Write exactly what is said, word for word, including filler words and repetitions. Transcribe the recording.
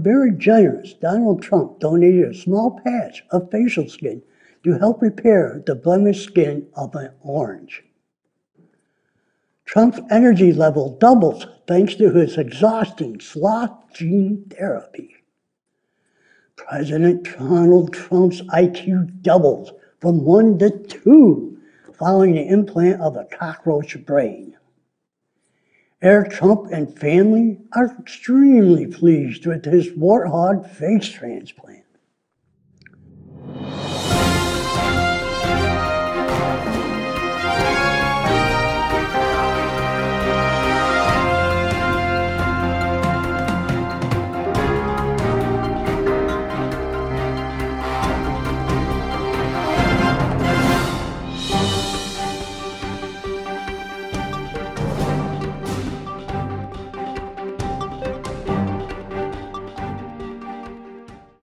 very generous Donald Trump donated a small patch of facial skin to help repair the blemished skin of an orange. Trump's energy level doubles thanks to his exhausting sloth gene therapy. President Donald Trump's I Q doubles from one to two following the implant of a cockroach brain. Eric Trump and family are extremely pleased with his warthog face transplant.